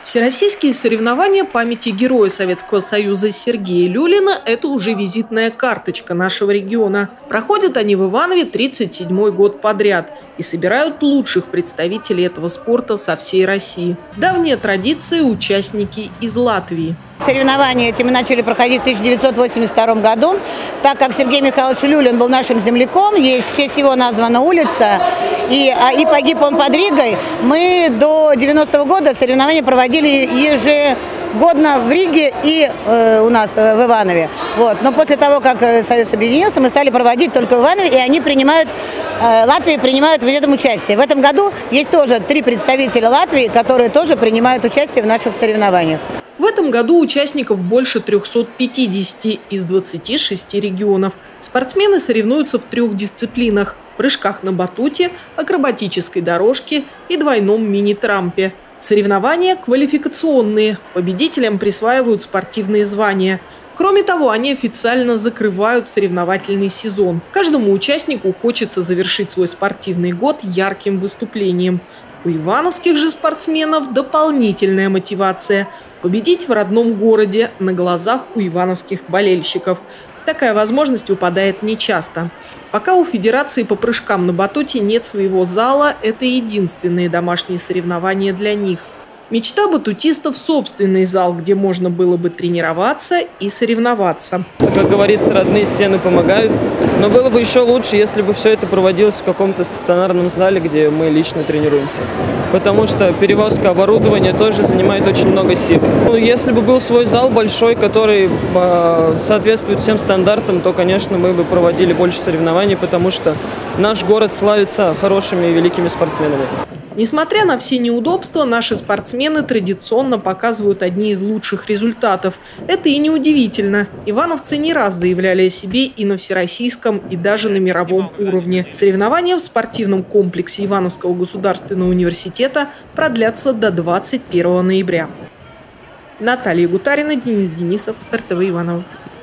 Всероссийские соревнования памяти Героя Советского Союза Сергея Люлина – это уже визитная карточка нашего региона. Проходят они в Иванове 37-й год подряд и собирают лучших представителей этого спорта со всей России. Давняя традиция – участники из Латвии. Соревнования эти мы начали проходить в 1982 году. Так как Сергей Михайлович Люлин был нашим земляком, есть в честь его названа улица, и погиб он под Ригой, мы до 90-го года соревнования проводили ежегодно в Риге и у нас в Иванове. Вот. Но после того, как Союз объединился, мы стали проводить только в Иванове, и они Латвия принимают в этом участие. В этом году есть тоже 3 представителя Латвии, которые тоже принимают участие в наших соревнованиях. В этом году участников больше 350 из 26 регионов. Спортсмены соревнуются в 3 дисциплинах – прыжках на батуте, акробатической дорожке и двойном мини-трампе. Соревнования квалификационные. Победителям присваивают спортивные звания. Кроме того, они официально закрывают соревновательный сезон. Каждому участнику хочется завершить свой спортивный год ярким выступлением. У ивановских же спортсменов дополнительная мотивация – победить в родном городе на глазах у ивановских болельщиков. Такая возможность выпадает нечасто. Пока у Федерации по прыжкам на батуте нет своего зала, это единственные домашние соревнования для них. Мечта батутистов – собственный зал, где можно было бы тренироваться и соревноваться. Как говорится, родные стены помогают. Но было бы еще лучше, если бы все это проводилось в каком-то стационарном зале, где мы лично тренируемся. Потому что перевозка оборудования тоже занимает очень много сил. Если бы был свой зал большой, который соответствует всем стандартам, то, конечно, мы бы проводили больше соревнований, потому что наш город славится хорошими и великими спортсменами. Несмотря на все неудобства, наши спортсмены традиционно показывают одни из лучших результатов. Это и неудивительно. Ивановцы не раз заявляли о себе и на всероссийском, и даже на мировом уровне. Соревнования в спортивном комплексе Ивановского государственного университета продлятся до 21 ноября. Наталья Гутарина, Денис Денисов, РТВ Иваново.